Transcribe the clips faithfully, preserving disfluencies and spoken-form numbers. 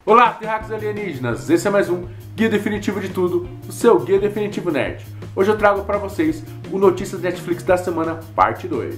Olá, terráqueos alienígenas! Esse é mais um Guia Definitivo de Tudo, o seu Guia Definitivo Nerd. Hoje eu trago para vocês o Notícias Netflix da Semana, parte dois.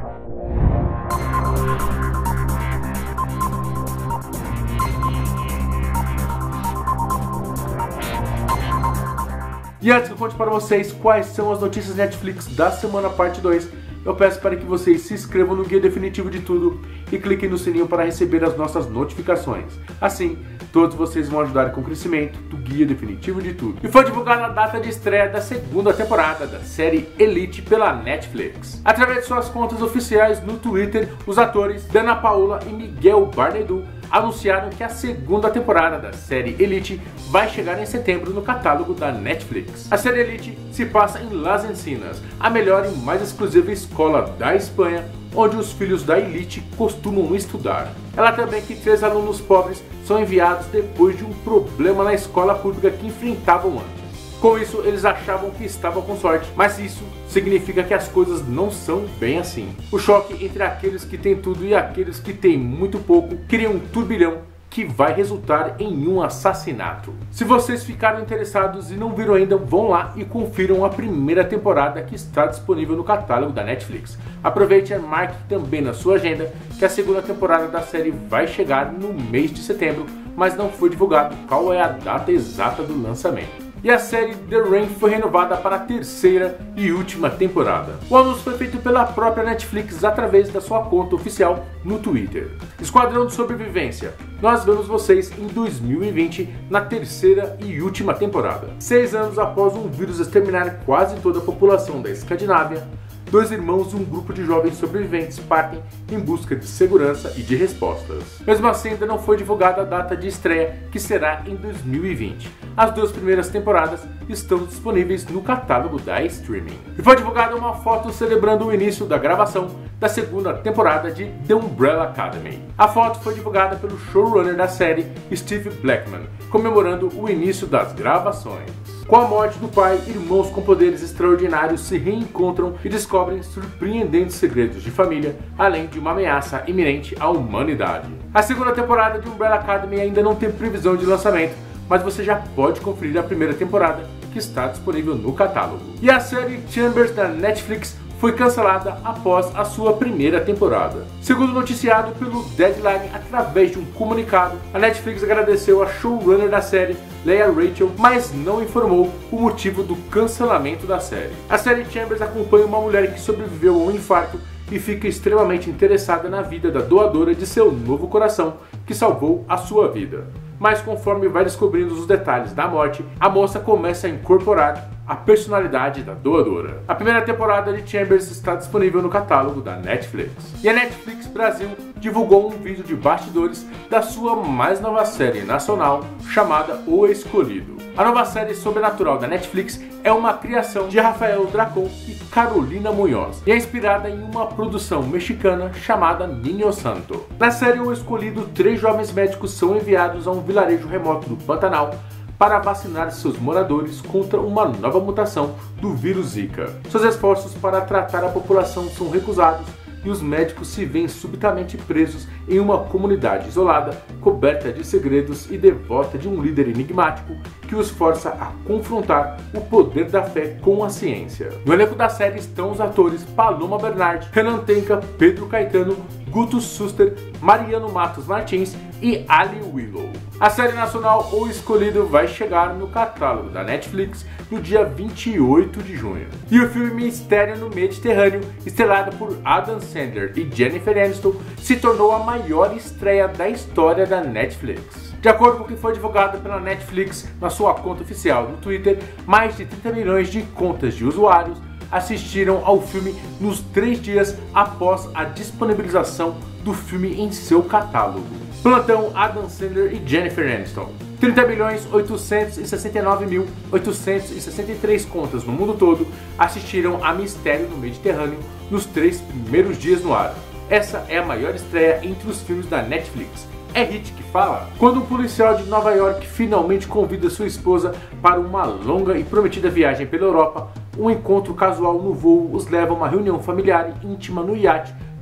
E antes que eu conte para vocês quais são as notícias Netflix da semana, parte dois, eu peço para que vocês se inscrevam no Guia Definitivo de Tudo e cliquem no sininho para receber as nossas notificações. Assim, todos vocês vão ajudar com o crescimento do Guia Definitivo de Tudo. E foi divulgada a data de estreia da segunda temporada da série Elite pela Netflix. Através de suas contas oficiais no Twitter, os atores Dana Paola e Miguel Barnedou anunciaram que a segunda temporada da série Elite vai chegar em setembro no catálogo da Netflix. A série Elite se passa em Las Encinas, a melhor e mais exclusiva escola da Espanha, onde os filhos da elite costumam estudar. Ela também que três alunos pobres são enviados depois de um problema na escola pública que enfrentavam antes. Com isso, eles achavam que estavam com sorte, mas isso significa que as coisas não são bem assim. O choque entre aqueles que têm tudo e aqueles que têm muito pouco cria um turbilhão que vai resultar em um assassinato. Se vocês ficaram interessados e não viram ainda, vão lá e confiram a primeira temporada que está disponível no catálogo da Netflix. Aproveite e marque também na sua agenda que a segunda temporada da série vai chegar no mês de setembro, mas não foi divulgado qual é a data exata do lançamento. E a série The Rain foi renovada para a terceira e última temporada. O anúncio foi feito pela própria Netflix através da sua conta oficial no Twitter. Esquadrão de Sobrevivência. Nós vemos vocês em dois mil e vinte na terceira e última temporada. Seis anos após um vírus exterminar quase toda a população da Escandinávia, dois irmãos e um grupo de jovens sobreviventes partem em busca de segurança e de respostas. Mesmo assim, ainda não foi divulgada a data de estreia, que será em dois mil e vinte. As duas primeiras temporadas estão disponíveis no catálogo da streaming. E foi divulgada uma foto celebrando o início da gravação da segunda temporada de The Umbrella Academy. A foto foi divulgada pelo showrunner da série, Steve Blackman, comemorando o início das gravações. Com a morte do pai, irmãos com poderes extraordinários se reencontram e descobrem surpreendentes segredos de família, além de uma ameaça iminente à humanidade. A segunda temporada de Umbrella Academy ainda não tem previsão de lançamento, mas você já pode conferir a primeira temporada, que está disponível no catálogo. E a série Chambers da Netflix foi cancelada após a sua primeira temporada. Segundo noticiado pelo Deadline através de um comunicado, a Netflix agradeceu a showrunner da série, Leah Rachel, mas não informou o motivo do cancelamento da série. A série Chambers acompanha uma mulher que sobreviveu a um infarto e fica extremamente interessada na vida da doadora de seu novo coração, que salvou a sua vida. Mas conforme vai descobrindo os detalhes da morte, a moça começa a incorporar a personalidade da doadora. A primeira temporada de Chambers está disponível no catálogo da Netflix. E a Netflix Brasil divulgou um vídeo de bastidores da sua mais nova série nacional, chamada O Escolhido. A nova série sobrenatural da Netflix é uma criação de Rafael Dracon e Carolina Munhoz e é inspirada em uma produção mexicana chamada Niño Santo. Na série O Escolhido, três jovens médicos são enviados a um vilarejo remoto do Pantanal para vacinar seus moradores contra uma nova mutação do vírus Zika. Seus esforços para tratar a população são recusados e os médicos se veem subitamente presos em uma comunidade isolada, coberta de segredos e devota de um líder enigmático que os força a confrontar o poder da fé com a ciência. No elenco da série estão os atores Paloma Bernardi, Renan Tenca, Pedro Caetano, Guto Suster, Mariano Matos Martins e Ali Willow. A série nacional O Escolhido vai chegar no catálogo da Netflix no dia vinte e oito de junho. E o filme Mistério no Mediterrâneo, estrelado por Adam Sandler e Jennifer Aniston, se tornou a maior estreia da história da Netflix. De acordo com o que foi divulgado pela Netflix na sua conta oficial no Twitter, mais de trinta milhões de contas de usuários assistiram ao filme nos três dias após a disponibilização do filme em seu catálogo. Plantão Adam Sandler e Jennifer Aniston. trinta milhões oitocentos e sessenta e nove mil oitocentos e sessenta e três contas no mundo todo assistiram a Mistério no Mediterrâneo nos três primeiros dias no ar. Essa é a maior estreia entre os filmes da Netflix. É hit que fala? Quando um policial de Nova York finalmente convida sua esposa para uma longa e prometida viagem pela Europa, um encontro casual no voo os leva a uma reunião familiar íntima no iate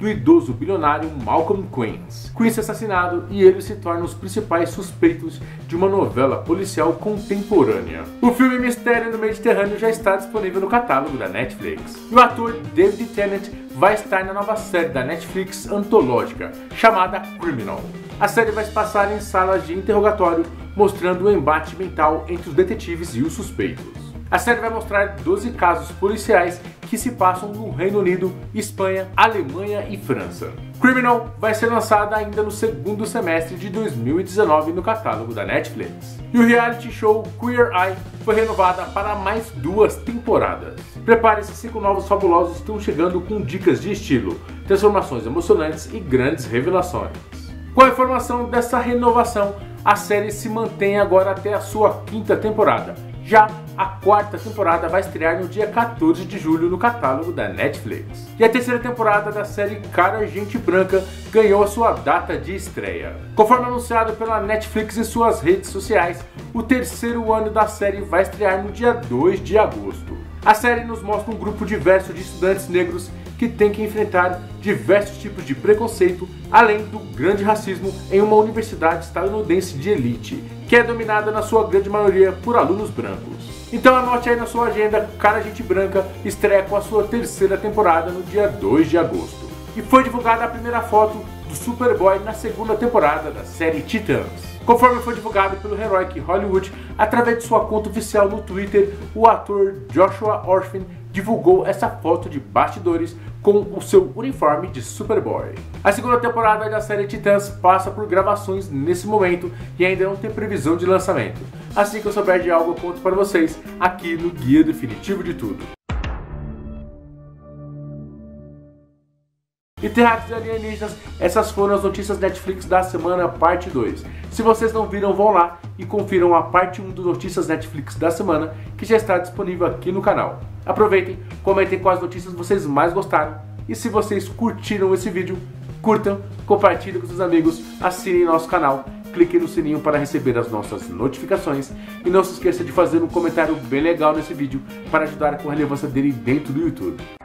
do idoso bilionário Malcolm Queens. Queens é assassinado e ele se torna os principais suspeitos de uma novela policial contemporânea. O filme Mistério no Mediterrâneo já está disponível no catálogo da Netflix. E o ator David Tennant vai estar na nova série da Netflix antológica, chamada Criminal. A série vai se passar em salas de interrogatório, mostrando o embate mental entre os detetives e os suspeitos. A série vai mostrar doze casos policiais que se passam no Reino Unido, Espanha, Alemanha e França. Criminal vai ser lançada ainda no segundo semestre de dois mil e dezenove no catálogo da Netflix. E o reality show Queer Eye foi renovada para mais duas temporadas. Prepare-se, cinco novos fabulosos estão chegando com dicas de estilo, transformações emocionantes e grandes revelações. Com a informação dessa renovação, a série se mantém agora até a sua quinta temporada. Já a quarta temporada vai estrear no dia quatorze de julho no catálogo da Netflix. E a terceira temporada da série Cara Gente Branca ganhou a sua data de estreia. Conforme anunciado pela Netflix em suas redes sociais, o terceiro ano da série vai estrear no dia dois de agosto. A série nos mostra um grupo diverso de estudantes negros que tem que enfrentar diversos tipos de preconceito, além do grande racismo em uma universidade estadunidense de elite, que é dominada na sua grande maioria por alunos brancos. Então anote aí na sua agenda, Cara Gente Branca estreia com a sua terceira temporada no dia dois de agosto. E foi divulgada a primeira foto do Superboy na segunda temporada da série Titãs. Conforme foi divulgado pelo Heroic Hollywood, através de sua conta oficial no Twitter, o ator Joshua Orphan divulgou essa foto de bastidores com o seu uniforme de Superboy. A segunda temporada da série Titãs passa por gravações nesse momento e ainda não tem previsão de lançamento. Assim que eu souber de algo, eu conto para vocês aqui no Guia Definitivo de Tudo. E terráqueos e alienígenas, essas foram as notícias Netflix da semana parte dois. Se vocês não viram, vão lá e confiram a parte um do Notícias Netflix da semana, que já está disponível aqui no canal. Aproveitem, comentem quais notícias vocês mais gostaram, e se vocês curtiram esse vídeo, curtam, compartilhem com seus amigos, assinem nosso canal, cliquem no sininho para receber as nossas notificações e não se esqueça de fazer um comentário bem legal nesse vídeo para ajudar com a relevância dele dentro do YouTube.